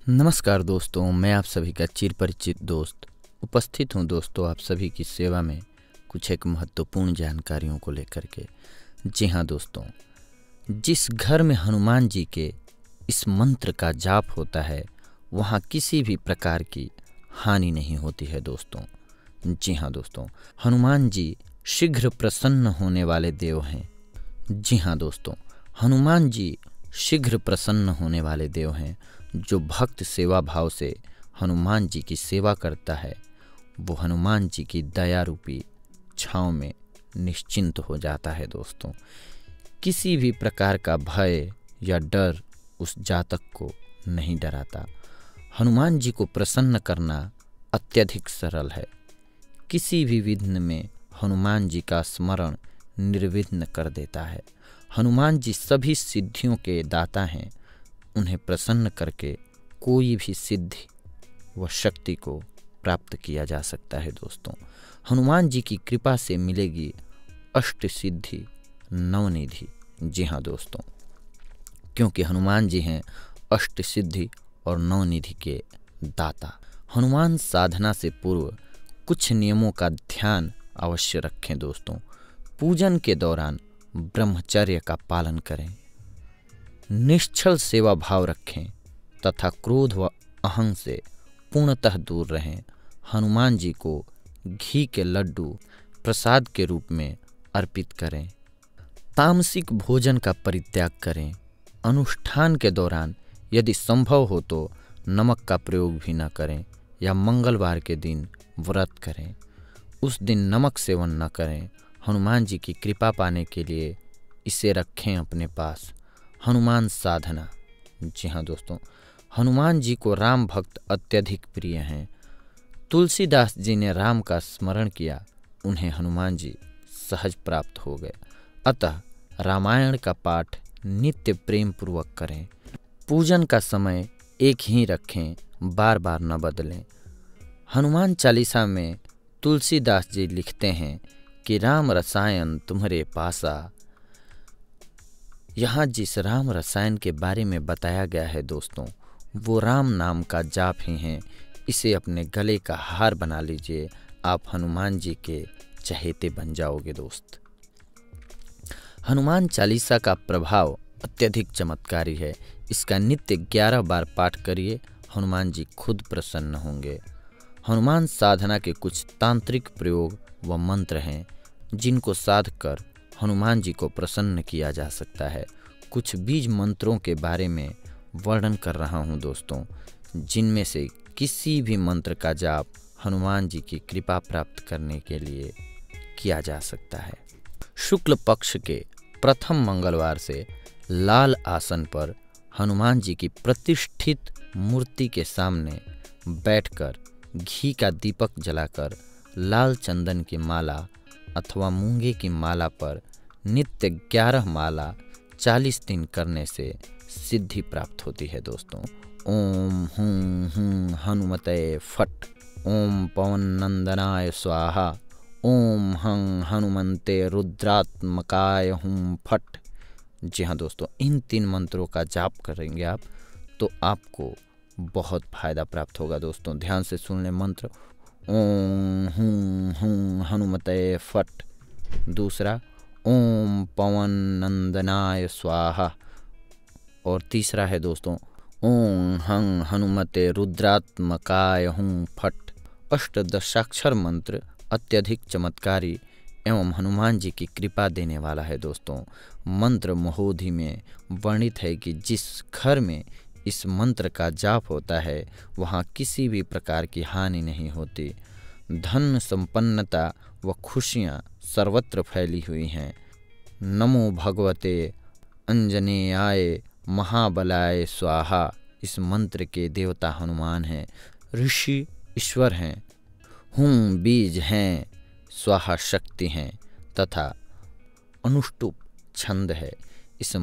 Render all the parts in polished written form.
नमस्कार दोस्तों, मैं आप सभी का चिर परिचित दोस्त उपस्थित हूं दोस्तों आप सभी की सेवा में कुछ एक महत्वपूर्ण जानकारियों को लेकर के। जी हाँ दोस्तों, जिस घर में हनुमान जी के इस मंत्र का जाप होता है वहाँ किसी भी प्रकार की हानि नहीं होती है दोस्तों। जी हाँ दोस्तों, हनुमान जी शीघ्र प्रसन्न होने वाले देव हैं। जी हाँ दोस्तों, हनुमान जी शीघ्र प्रसन्न होने वाले देव हैं। जो भक्त सेवा भाव से हनुमान जी की सेवा करता है वो हनुमान जी की दया रूपी छाँव में निश्चिंत हो जाता है दोस्तों। किसी भी प्रकार का भय या डर उस जातक को नहीं डराता। हनुमान जी को प्रसन्न करना अत्यधिक सरल है। किसी भी विघ्न में हनुमान जी का स्मरण निर्विघ्न कर देता है। हनुमान जी सभी सिद्धियों के दाता हैं। उन्हें प्रसन्न करके कोई भी सिद्धि व शक्ति को प्राप्त किया जा सकता है दोस्तों। हनुमान जी की कृपा से मिलेगी अष्ट सिद्धि नवनिधि। जी हाँ दोस्तों, क्योंकि हनुमान जी हैं अष्ट सिद्धि और नवनिधि के दाता। हनुमान साधना से पूर्व कुछ नियमों का ध्यान अवश्य रखें दोस्तों। पूजन के दौरान ब्रह्मचर्य का पालन करें, निश्चल सेवा भाव रखें तथा क्रोध व अहंग से पूर्णतः दूर रहें। हनुमान जी को घी के लड्डू प्रसाद के रूप में अर्पित करें। तामसिक भोजन का परित्याग करें। अनुष्ठान के दौरान यदि संभव हो तो नमक का प्रयोग भी न करें या मंगलवार के दिन व्रत करें। उस दिन नमक सेवन न करें। हनुमान जी की कृपा पाने के लिए इसे रखें अपने पास। हनुमान साधना। जी हाँ दोस्तों, हनुमान जी को राम भक्त अत्यधिक प्रिय हैं। तुलसीदास जी ने राम का स्मरण किया, उन्हें हनुमान जी सहज प्राप्त हो गए। अतः रामायण का पाठ नित्य प्रेम पूर्वक करें। पूजन का समय एक ही रखें, बार बार न बदलें। हनुमान चालीसा में तुलसीदास जी लिखते हैं कि राम रसायन तुम्हारे पासा। यहाँ जिस राम रसायन के बारे में बताया गया है दोस्तों, वो राम नाम का जाप ही है। इसे अपने गले का हार बना लीजिए, आप हनुमान जी के चहेते बन जाओगे दोस्त। हनुमान चालीसा का प्रभाव अत्यधिक चमत्कारी है। इसका नित्य 11 बार पाठ करिए, हनुमान जी खुद प्रसन्न होंगे। हनुमान साधना के कुछ तांत्रिक प्रयोग व मंत्र हैं जिनको साध कर हनुमान जी को प्रसन्न किया जा सकता है। कुछ बीज मंत्रों के बारे में वर्णन कर रहा हूँ दोस्तों, जिनमें से किसी भी मंत्र का जाप हनुमान जी की कृपा प्राप्त करने के लिए किया जा सकता है। शुक्ल पक्ष के प्रथम मंगलवार से लाल आसन पर हनुमान जी की प्रतिष्ठित मूर्ति के सामने बैठकर घी का दीपक जलाकर लाल चंदन की माला अथवा मूंगे की माला पर नित्य 11 माला 40 दिन करने से सिद्धि प्राप्त होती है दोस्तों। ओम हूं हनुमते फट, ओम पवन नंदनाय स्वाहा, ओम हं हनुमंते रुद्रात्मकाय हूं फट। जी हाँ दोस्तों, इन 3 मंत्रों का जाप करेंगे आप तो आपको बहुत फायदा प्राप्त होगा दोस्तों। ध्यान से सुन लें मंत्र। ओम हूं हनुमते फट। दूसरा ओम पवन नंदनाय स्वाहा। और तीसरा है दोस्तों ओम हं हनुमते रुद्रात्मकाय हूं फट। अष्टदशाक्षर मंत्र अत्यधिक चमत्कारी एवं हनुमान जी की कृपा देने वाला है दोस्तों। मंत्र महोधि में वर्णित है कि जिस घर में इस मंत्र का जाप होता है वहाँ किसी भी प्रकार की हानि नहीं होती। धन संपन्नता व खुशियाँ सर्वत्र फैली हुई हैं। नमो भगवते अंजनेयाय महाबलाय स्वाहा। इस मंत्र के देवता हनुमान हैं, ऋषि ईश्वर हैं, हूँ बीज हैं, स्वाहा शक्ति हैं तथा अनुष्टुप छंद है। इस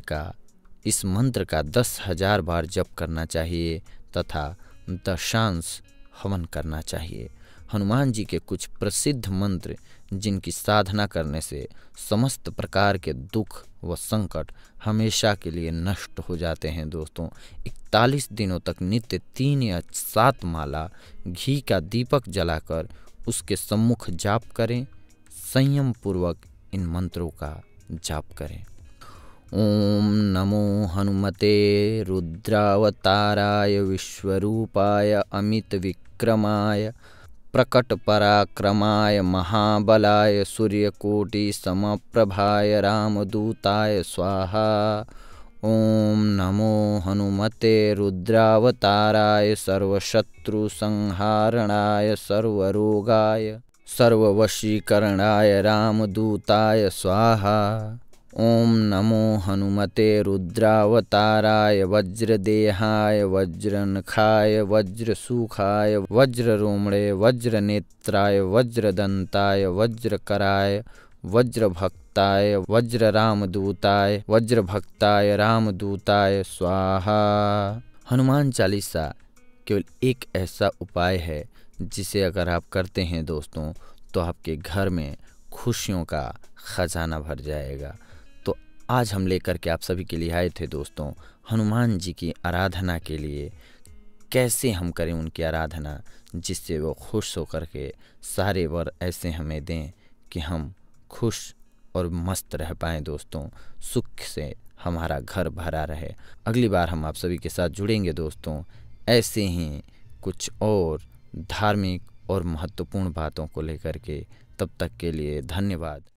मंत्र का 10,000 बार जप करना चाहिए तथा दशांश हवन करना चाहिए। हनुमान जी के कुछ प्रसिद्ध मंत्र जिनकी साधना करने से समस्त प्रकार के दुख व संकट हमेशा के लिए नष्ट हो जाते हैं दोस्तों। 41 दिनों तक नित्य 3 या 7 माला घी का दीपक जलाकर उसके सम्मुख जाप करें। संयम पूर्वक इन मंत्रों का जाप करें। ओम नमो हनुमते रुद्रावताराय विश्वरूपाय अमित विक्रमाय प्रकट पराक्रमाय महाबलाय सूर्यकोटि समप्रभाय रामदूताय स्वाहा। ओम नमो हनुमते रुद्रावताराय सर्वशत्रु संहारणाय सर्वरोगाय सर्ववशीकरणाय रामदूताय स्वाहा। ओम नमो हनुमते रुद्रावताराय वज्रदेहाय वज्रनखाय वज्रसूखाय वज्ररोमणे वज्रनेत्राय वज्रदंताय वज्रकराय वज्रभक्ताय वज्ररामदूताय वज्रभक्ताय रामदूताय स्वाहा। हनुमान चालीसा केवल एक ऐसा उपाय है जिसे अगर आप करते हैं दोस्तों तो आपके घर में खुशियों का खजाना भर जाएगा। तो आज हम लेकर के आप सभी के लिए आए थे दोस्तों हनुमान जी की आराधना के लिए। कैसे हम करें उनकी आराधना जिससे वो खुश होकर के सारे वर ऐसे हमें दें कि हम खुश और मस्त रह पाएँ दोस्तों, सुख से हमारा घर भरा रहे। अगली बार हम आप सभी के साथ जुड़ेंगे दोस्तों ऐसे ही कुछ और धार्मिक और महत्वपूर्ण बातों को लेकर के। तब तक के लिए धन्यवाद।